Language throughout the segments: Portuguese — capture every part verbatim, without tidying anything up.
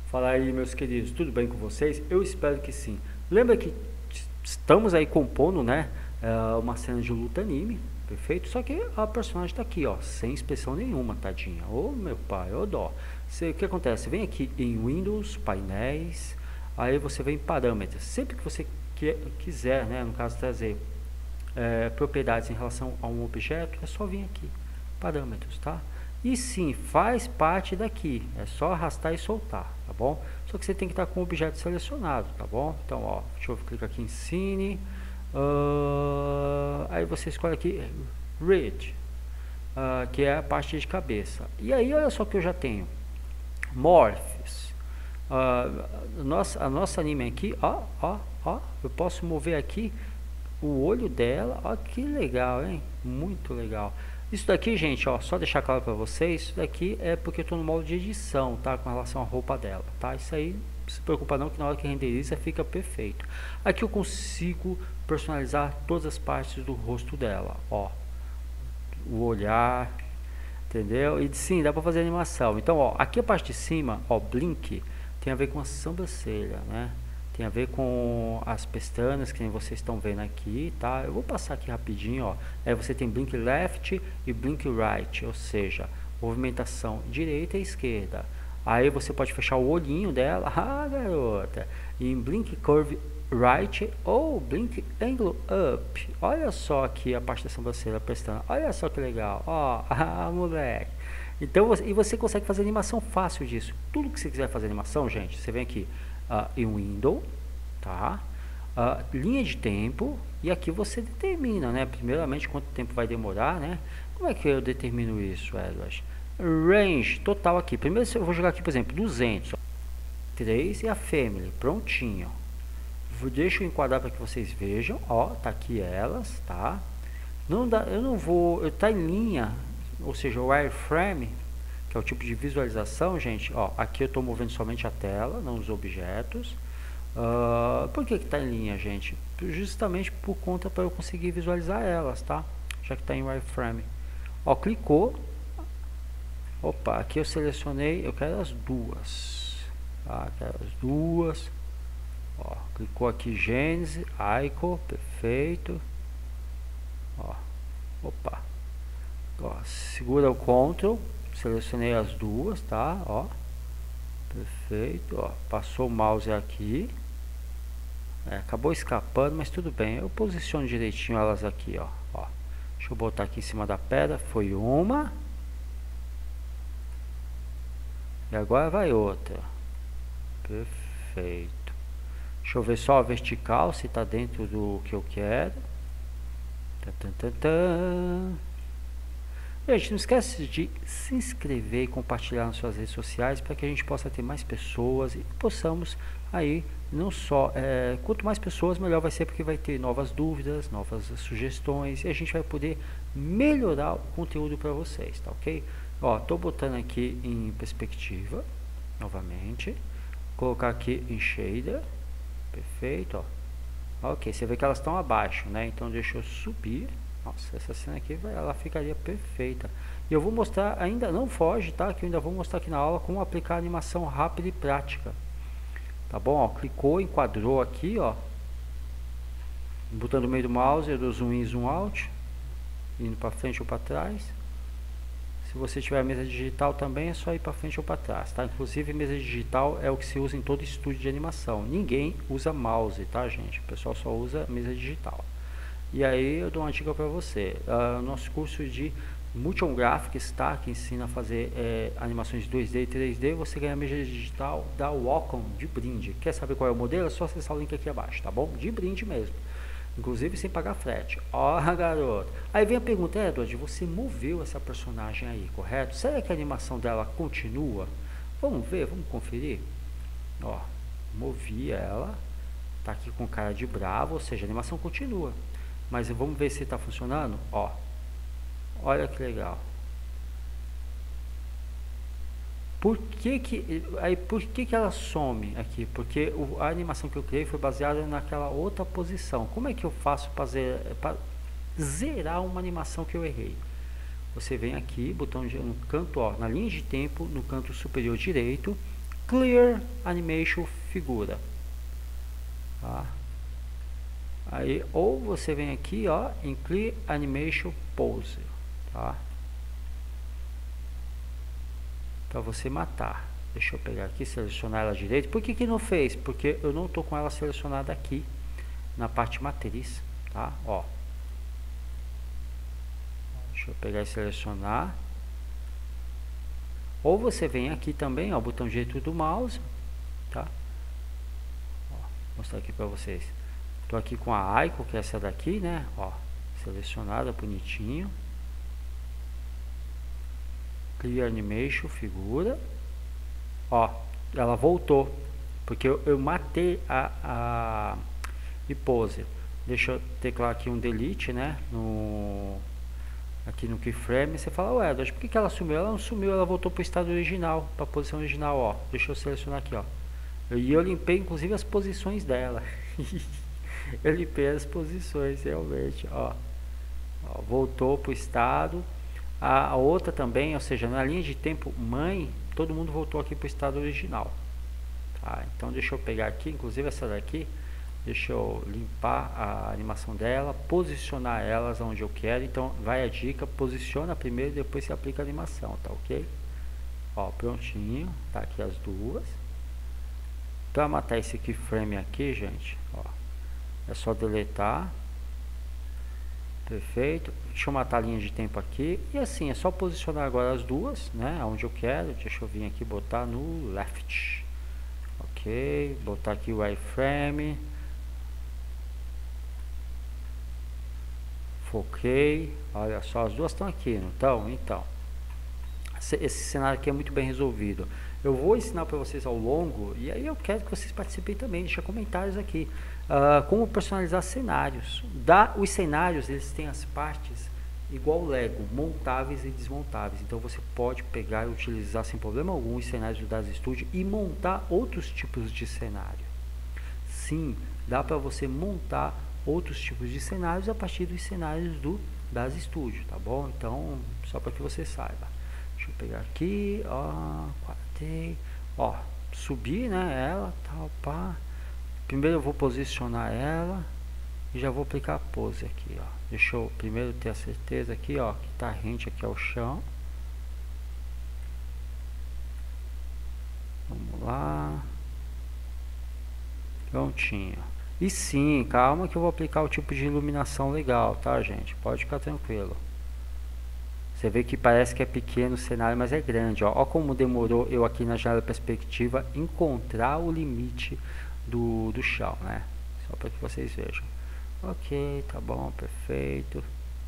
Fala aí, meus queridos, tudo bem com vocês? Eu espero que sim. Lembra que estamos aí compondo, né, uma cena de luta anime, perfeito? Só que a personagem tá aqui, ó, sem expressão nenhuma, tadinha. Ô, meu pai, ô dó. Cê, o que acontece? Você vem aqui em Windows, painéis, aí você vem em parâmetros. Sempre que você que, quiser, né, no caso trazer é, propriedades em relação a um objeto, é só vir aqui, parâmetros, tá? E sim, faz parte daqui, é só arrastar e soltar, tá bom? Só que você tem que estar com o objeto selecionado, tá bom? Então, ó, deixa eu clicar aqui em Cine, uh, aí você escolhe aqui Read, uh, que é a parte de cabeça. E aí, olha só que eu já tenho, Morphs, uh, nossa, a nossa anime aqui, ó, ó, ó, eu posso mover aqui o olho dela, ó, que legal, hein? Muito legal. Isso daqui, gente, ó, só deixar claro para vocês, isso daqui é porque eu estou no modo de edição, tá? Com relação à roupa dela, tá? Isso aí, não se preocupa não, que na hora que renderiza fica perfeito. Aqui eu consigo personalizar todas as partes do rosto dela, ó. O olhar, entendeu? E sim, dá para fazer animação. Então, ó, aqui a parte de cima, ó, Blink, tem a ver com a sobrancelha, né? Tem a ver com as pestanas que vocês estão vendo aqui, tá? Eu vou passar aqui rapidinho, ó. Aí você tem blink left e blink right, ou seja, movimentação direita e esquerda. Aí você pode fechar o olhinho dela, ah, garota, em blink curve right ou blink angle up. Olha só aqui a parte da sobrancelha, pestana. Olha só que legal, ó, ah, moleque. Então, e você consegue fazer animação fácil disso. Tudo que você quiser fazer animação, gente, você vem aqui. Uh, em Windows, tá? Uh, linha de tempo, e aqui você determina, né? Primeiramente, quanto tempo vai demorar, né? Como é que eu determino isso, Edward? Range total aqui. Primeiro eu vou jogar aqui, por exemplo, duzentos, ó. três e a family, prontinho. Vou, deixa eu enquadrar para que vocês vejam, ó, tá aqui elas, tá? Não dá, eu não vou, eu tá em linha, ou seja, o wireframe, que é o tipo de visualização, gente, ó, aqui eu estou movendo somente a tela, não os objetos. Uh, por que que está em linha, gente? Justamente por conta para eu conseguir visualizar elas, tá? Já que está em wireframe. Ó, clicou. Opa, aqui eu selecionei, eu quero as duas. Tá? Quero as duas. Ó, clicou aqui Gênese, Icon, perfeito. Ó, opa. Ó, segura o Ctrl. Selecionei as duas, tá? Ó, perfeito, ó. Passou o mouse aqui, é, acabou escapando, mas tudo bem. Eu posiciono direitinho elas aqui, ó. Ó, deixa eu botar aqui em cima da pedra. Foi uma e agora vai outra. Perfeito. Deixa eu ver só a vertical se tá dentro do que eu quero. Tan, tan, tan, tan. Gente, não esquece de se inscrever e compartilhar nas suas redes sociais para que a gente possa ter mais pessoas e possamos aí, não só, é, quanto mais pessoas, melhor vai ser, porque vai ter novas dúvidas, novas sugestões e a gente vai poder melhorar o conteúdo para vocês, tá ok? Ó, tô botando aqui em perspectiva, novamente, colocar aqui em shader, perfeito, ó. Ok, você vê que elas estão abaixo, né? Então deixa eu subir. Nossa, essa cena aqui, ela ficaria perfeita. E eu vou mostrar, ainda não foge, tá? Que eu ainda vou mostrar aqui na aula como aplicar animação rápida e prática. Tá bom? Ó, clicou, enquadrou aqui, ó. Botando no meio do mouse, eu dou zoom in, zoom out. Indo para frente ou para trás. Se você tiver a mesa digital também, é só ir para frente ou para trás, tá? Inclusive, mesa digital é o que se usa em todo estúdio de animação. Ninguém usa mouse, tá, gente? O pessoal só usa mesa digital. E aí eu dou uma dica para você, uh, nosso curso de Motion Graphics, tá, que ensina a fazer é, animações dois D e três D, você ganha a mesa digital da Wacom de brinde. Quer saber qual é o modelo? É só acessar o link aqui abaixo, tá bom? De brinde mesmo, inclusive sem pagar frete. Ó, garoto. Aí vem a pergunta, Edward, você moveu essa personagem aí, correto? Será que a animação dela continua? Vamos ver, vamos conferir. Ó, movi ela, tá aqui com cara de bravo, ou seja, a animação continua. Mas vamos ver se está funcionando. Ó, olha que legal. Por que que, aí, por que que ela some aqui? Porque o, a animação que eu criei foi baseada naquela outra posição. Como é que eu faço para zerar uma animação que eu errei? Você vem aqui, botão de, no canto, ó, na linha de tempo, no canto superior direito, Clear Animation Figura, tá? Aí, ou você vem aqui, ó, em Clear Animation Pose, tá? Para você matar. Deixa eu pegar aqui, selecionar ela direito. Por que que não fez? Porque eu não tô com ela selecionada aqui na parte matriz, tá? Ó. Deixa eu pegar e selecionar. Ou você vem aqui também, ó, botão direito do mouse, tá? Ó, vou mostrar aqui para vocês. Tô aqui com a icon, que é essa daqui, né? Ó, selecionada, bonitinho. Clear Animation, figura. Ó, ela voltou, porque eu, eu matei a, a e pose. Deixa eu teclar aqui um delete, né? No aqui no keyframe, você fala, ué, Edward, por que que ela sumiu? Ela não sumiu, ela voltou para o estado original, para a posição original, ó. Deixa eu selecionar aqui, ó. E eu limpei, inclusive, as posições dela. Eu limpei as posições, realmente, ó. Ó, voltou para o estado. A, a outra também, ou seja, na linha de tempo mãe, todo mundo voltou aqui para o estado original. Tá? Então, deixa eu pegar aqui, inclusive essa daqui. Deixa eu limpar a animação dela, posicionar elas onde eu quero. Então vai a dica, posiciona primeiro e depois você aplica a animação, tá ok? Ó, prontinho, tá aqui as duas. Para matar esse keyframe aqui, gente, ó, é só deletar. Perfeito. Deixa eu matar a linha de tempo aqui. E assim, é só posicionar agora as duas, né, onde eu quero. Deixa eu vir aqui botar no left. Ok, botar aqui o wireframe. Foquei, olha só, as duas estão aqui, não estão? Então, esse cenário aqui é muito bem resolvido. Eu vou ensinar para vocês ao longo, e aí eu quero que vocês participem também, deixa comentários aqui. Uh, como personalizar cenários. Da, os cenários, eles têm as partes igual Lego, montáveis e desmontáveis. Então você pode pegar e utilizar sem problema algum os cenários do DAZ Studio e montar outros tipos de cenário. Sim, dá para você montar outros tipos de cenários a partir dos cenários do DAZ Studio, tá bom? Então, só para que você saiba. Deixa eu pegar aqui, ó, quartei, ó, subir, né, ela, tal, pá. Primeiro eu vou posicionar ela e já vou aplicar a pose aqui, ó. Deixa eu primeiro ter a certeza aqui, ó, que tá rente aqui ao chão. Vamos lá. Prontinho. E sim, calma que eu vou aplicar o tipo de iluminação legal, tá, gente? Pode ficar tranquilo. Você vê que parece que é pequeno o cenário, mas é grande, ó. Ó como demorou eu aqui na janela perspectiva encontrar o limite do, do chão, né? Só para que vocês vejam. Ok, tá bom, perfeito.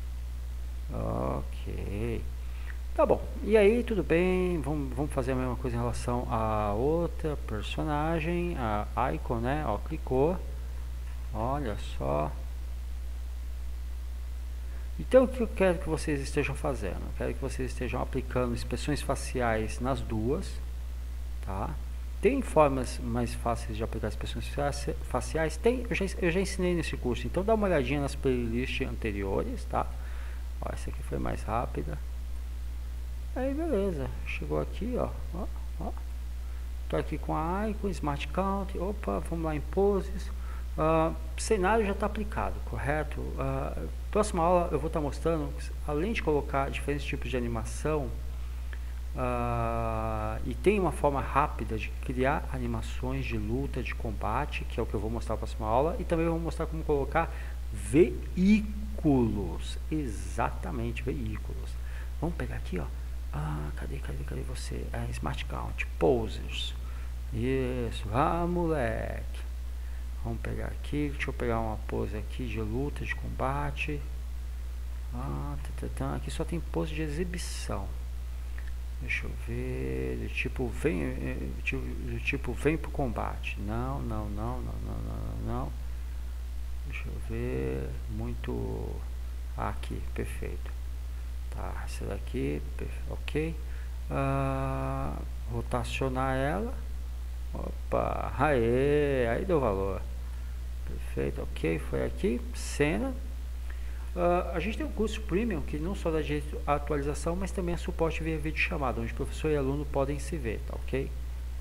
Ok. Tá bom, e aí tudo bem, vamos, vamos fazer a mesma coisa em relação a outra personagem, a icon, né? Ó, clicou. Olha só. Então o que eu quero que vocês estejam fazendo? Eu quero que vocês estejam aplicando expressões faciais nas duas, tá? Tem formas mais fáceis de aplicar expressões faciais? Tem, eu já, eu já ensinei nesse curso, então dá uma olhadinha nas playlists anteriores, tá? Ó, essa aqui foi mais rápida. Aí beleza, chegou aqui, ó, ó, ó. Tô aqui com a icon, Smart Count, opa, vamos lá em poses. Uh, cenário já está aplicado, correto? Uh, próxima aula eu vou estar tá mostrando, além de colocar diferentes tipos de animação, uh, e tem uma forma rápida de criar animações de luta, de combate, que é o que eu vou mostrar na próxima aula, e também eu vou mostrar como colocar veículos, exatamente, veículos. Vamos pegar aqui, ó, ah, cadê, cadê, cadê você? É, Smart Count, Posers, isso, ah, moleque. Vamos pegar aqui, deixa eu pegar uma pose aqui de luta, de combate. Ah, tá, tá, tá. Aqui só tem pose de exibição. Deixa eu ver, do tipo vem, do tipo vem pro combate. Não, não, não, não, não, não, não. Deixa eu ver, muito ah, aqui, perfeito. Tá, essa daqui, ok. Ah, rotacionar ela. Opa, aê, aí deu valor. Perfeito, ok, foi aqui, cena. Uh, a gente tem um curso premium que não só dá direito à atualização, mas também é suporte via vídeo chamada, onde professor e aluno podem se ver, tá ok?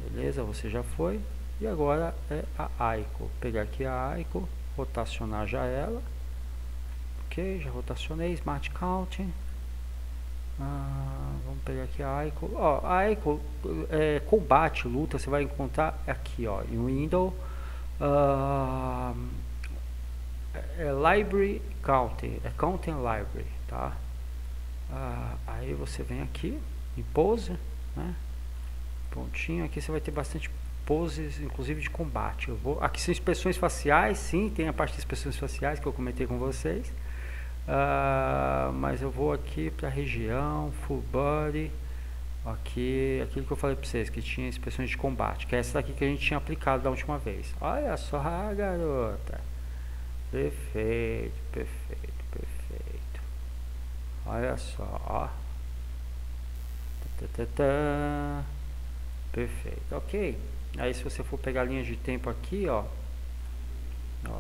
Beleza, você já foi. E agora é a Aiko. Vou pegar aqui a Aiko, rotacionar já ela. Ok, já rotacionei. Smart Counting. Ah, vamos pegar aqui a Aiko. Ó, a Aiko, é, combate, luta, você vai encontrar aqui, ó, em Windows. Uh, é Library Counting, é Counting Library, tá? Uh, aí você vem aqui em Pose, né? Pontinho, aqui você vai ter bastante poses, inclusive de combate. Eu vou, aqui são expressões faciais, sim, tem a parte de expressões faciais que eu comentei com vocês. Uh, mas eu vou aqui para a região, Full Body. Aqui, aquilo que eu falei para vocês, que tinha expressões de combate, que é essa daqui que a gente tinha aplicado da última vez. Olha só, garota. Perfeito, perfeito, perfeito. Olha só, ó. Tá, tá, tá. Perfeito, ok. Aí se você for pegar linhas de tempo aqui, ó. Ó.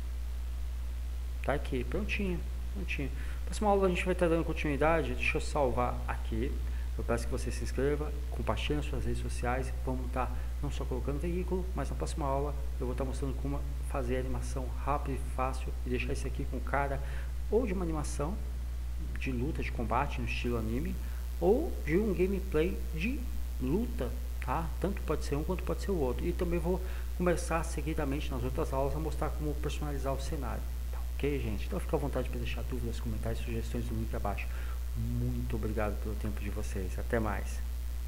Tá aqui, prontinho, prontinho. Próxima aula a gente vai estar dando continuidade. Deixa eu salvar aqui. Eu peço que você se inscreva, compartilhe nas suas redes sociais. Vamos estar não só colocando veículo, mas na próxima aula eu vou estar mostrando como fazer animação rápida e fácil e deixar isso aqui com cara ou de uma animação de luta, de combate no estilo anime, ou de um gameplay de luta, tá? Tanto pode ser um quanto pode ser o outro. E também vou começar seguidamente nas outras aulas a mostrar como personalizar o cenário. Tá, ok, gente? Então fica à vontade para deixar dúvidas, comentários, sugestões no link abaixo. Muito obrigado pelo tempo de vocês. Até mais.